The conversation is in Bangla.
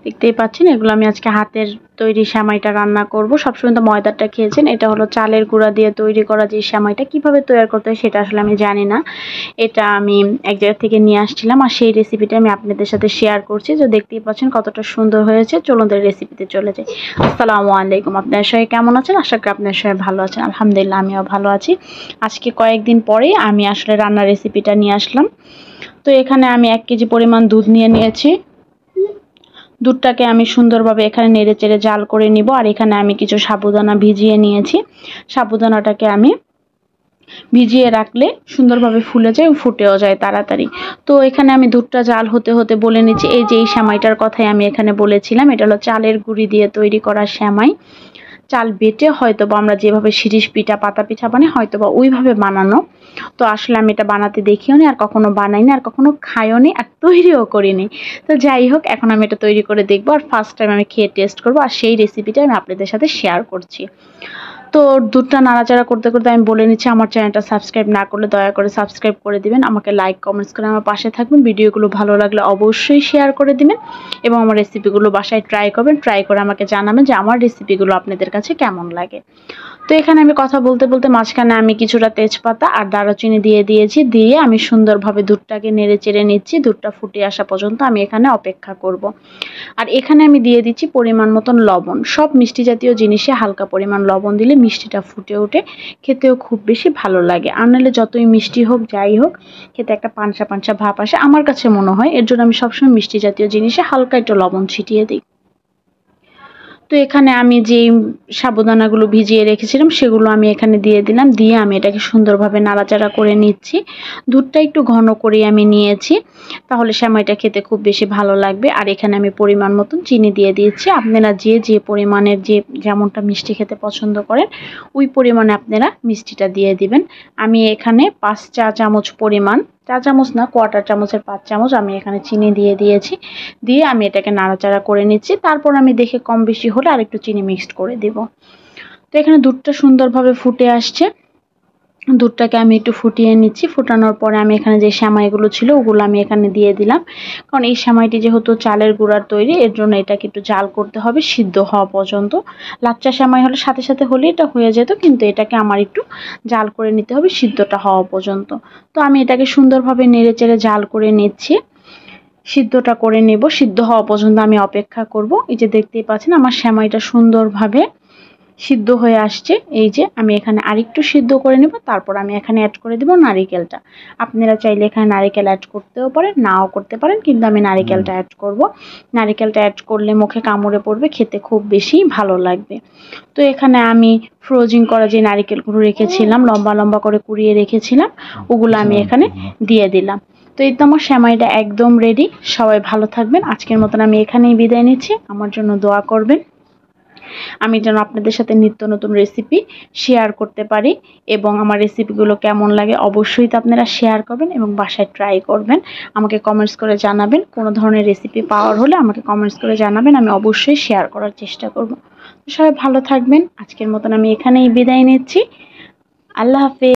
দেখতেই পাচ্ছেন এগুলো আমি আজকে হাতের তৈরি সেমাইটা রান্না করব। সবসময় তো ময়দাটা খেয়েছেন, এটা হলো চালের গুঁড়া দিয়ে তৈরি করা যে সেমাইটা। কিভাবে তৈরি করতে হয় সেটা আসলে আমি জানি না, এটা আমি এক জায়গা থেকে নিয়ে আসছিলাম আর সেই রেসিপিটা আমি আপনাদের সাথে শেয়ার করছি। তো দেখতেই পাচ্ছেন কতটা সুন্দর হয়েছে। চলুন রেসিপিতে চলে যাই। আসসালামু আলাইকুম, আপনার সবাই কেমন আছেন? আশা করি আপনার সবাই ভালো আছেন। আলহামদুলিল্লাহ আমিও ভালো আছি। আজকে কয়েকদিন পরেই আমি আসলে রান্নার রেসিপিটা নিয়ে আসলাম। তো এখানে আমি 1 কেজি পরিমাণ দুধ নিয়েছি। দুধটাকে আমি সুন্দরভাবে এখানে নেড়েচেড়ে জাল করে নিব। আর এখানে আমি কিছু সাবুদানা ভিজিয়ে নিয়েছি। সাবুদানাটাকে আমি ভিজিয়ে রাখলে সুন্দরভাবে ফুলে যায়, ফুটেও যায় তাড়াতাড়ি। তো এখানে আমি দুধটা জাল হতে হতে বলে নিচ্ছি, এই যে এই সেমাইটার কথাই আমি এখানে বলেছিলাম, এটা হলো চালের গুঁড়ি দিয়ে তৈরি করা সেমাই। চাল বেটে হয়তোবা আমরা যেভাবে শিরিষ পিঠা পাতা পিঠা বানাই হয়তোবা ওইভাবে বানানো। তো আসলে আমি এটা বানাতে দেখিও নি, আর কখনো বানাইনি, আর কখনো খাইও নি, আর তৈরিও করিনি। তো যাই হোক, এখন আমি এটা তৈরি করে দেখবো আর ফার্স্ট টাইম আমি খেয়ে টেস্ট করবো, আর সেই রেসিপিটা আমি আপনাদের সাথে শেয়ার করছি। তো দুধটা নাড়াচাড়া করতে করতে আমি বলে নিচ্ছি, আমার চ্যানেলটা সাবস্ক্রাইব না করলে দয়া করে সাবস্ক্রাইব করে দিবেন, আমাকে লাইক কমেন্টস করে আমার পাশে থাকবেন, ভিডিওগুলো ভালো লাগলে অবশ্যই শেয়ার করে দিবেন এবং আমার রেসিপিগুলো বাসায় ট্রাই করবেন, ট্রাই করে আমাকে জানাবেন যে আমার রেসিপিগুলো আপনাদের কাছে কেমন লাগে। তো এখানে আমি কথা বলতে বলতে মাঝখানে আমি কিছুটা তেজপাতা আর দারুচিনি দিয়ে দিয়েছি, দিয়ে আমি সুন্দরভাবে দুধটাকে নেড়ে চেড়ে নিচ্ছি। দুধটা ফুটে আসা পর্যন্ত আমি এখানে অপেক্ষা করব। আর এখানে আমি দিয়ে দিচ্ছি পরিমাণ মতন লবণ। সব মিষ্টি জাতীয় জিনিসে হালকা পরিমাণ লবণ দিলে মিষ্টিটা ফুটে ওঠে, খেতেও খুব বেশি ভালো লাগে। আর নাহলে যতই মিষ্টি হোক যাই হোক, খেতে একটা পানসা পানসা ভাব আসে আমার কাছে মনে হয়। এর জন্য আমি সবসময় মিষ্টি জাতীয় জিনিসে হালকা একটু লবণ ছিটিয়ে দিই। তো এখানে আমি যেই সাবুদানাগুলো ভিজিয়ে রেখেছিলাম সেগুলো আমি এখানে দিয়ে দিলাম, দিয়ে আমি এটাকে সুন্দরভাবে নাড়াচাড়া করে নিচ্ছি। দুধটা একটু ঘন করে আমি নিয়েছি, তাহলে সেমাইটা খেতে খুব বেশি ভালো লাগবে। আর এখানে আমি পরিমাণ মতন চিনি দিয়ে দিয়েছি। আপনারা যে পরিমাণের যেমনটা মিষ্টি খেতে পছন্দ করেন ওই পরিমাণে আপনারা মিষ্টিটা দিয়ে দিবেন। আমি এখানে 5 চা চামচ পরিমাণ, চা চামচ না, কোয়ার্টার চামচের 5 চামচ আমি এখানে চিনি দিয়ে দিয়েছি। দিয়ে আমি এটাকে নাড়াচাড়া করে নিচ্ছি। তারপর আমি দেখে কম বেশি হলে আর একটু চিনি মিক্সড করে দেব। তো এখানে দুধটা সুন্দরভাবে ফুটে আসছে, দুধটাকে আমি একটু ফুটিয়ে নিচ্ছি। ফুটানোর পরে আমি এখানে যে সেমাইগুলো ছিল ওগুলো আমি এখানে দিয়ে দিলাম, কারণ এই সেমাইটি যেহেতু চালের গুঁড়ার তৈরি এর জন্য এটাকে একটু জাল করতে হবে সিদ্ধ হওয়া পর্যন্ত। লাচ্চা সেমাই হলে সাথে সাথে হলে এটা হয়ে যেত, কিন্তু এটাকে আমার একটু জাল করে নিতে হবে সিদ্ধটা হওয়া পর্যন্ত। তো আমি এটাকে সুন্দরভাবে নেড়ে চেড়ে জাল করে নিচ্ছি, সিদ্ধটা করে নেব। সিদ্ধ হওয়া পর্যন্ত আমি অপেক্ষা করব। এই যে দেখতেই পাচ্ছেন আমার সেমাইটা সুন্দরভাবে সিদ্ধ হয়ে আসছে। এই যে আমি এখানে আরেকটু সিদ্ধ করে নেব, তারপর আমি এখানে অ্যাড করে দেব নারিকেলটা। আপনারা চাইলে এখানে নারিকেল অ্যাড করতেও পারেন, নাও করতে পারেন, কিন্তু আমি নারিকেলটা অ্যাড করব। নারিকেলটা অ্যাড করলে মুখে কামড়ে পড়বে, খেতে খুব বেশি ভালো লাগবে। তো এখানে আমি ফ্রোজিং করা যে নারিকেলগুলো রেখেছিলাম, লম্বা লম্বা করে কুড়িয়ে রেখেছিলাম, ওগুলো আমি এখানে দিয়ে দিলাম। তো এই তো আমার সেমাইটা একদম রেডি। সবাই ভালো থাকবেন। আজকের মতন আমি এখানেই বিদায় নিচ্ছি। আমার জন্য দোয়া করবেন, আমি যেন আপনাদের সাথে নিত্য নতুন রেসিপি শেয়ার করতে পারি, এবং আমার রেসিপিগুলো কেমন লাগে অবশ্যই তো আপনারা শেয়ার করবেন এবং বাসায় ট্রাই করবেন। আমাকে কমেন্টস করে জানাবেন, কোনো ধরনের রেসিপি পাওয়ার হলে আমাকে কমেন্টস করে জানাবেন, আমি অবশ্যই শেয়ার করার চেষ্টা করব। সবাই ভালো থাকবেন। আজকের মতন আমি এখানেই বিদায় নিচ্ছি। আল্লাহ হাফেজ।